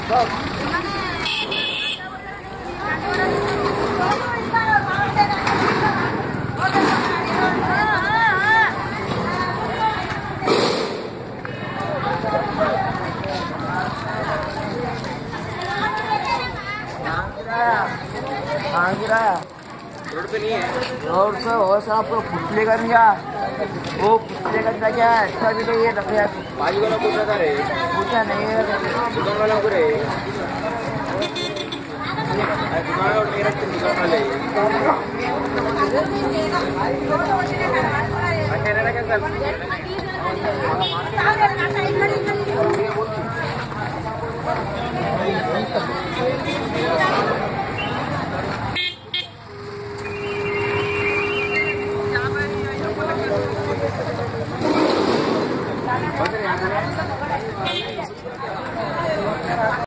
Road पे नहीं है। रोड पे हो सब आपको फुटलेगंज क्या वो फुटलेगंज का क्या अच्छा भी तो ये रखे बाजू वाला पूछा था रे, पूछा नहीं है दुकान वाला को रे, दुकान और मेरा दुकान वाले अच्छा रहना क्या सर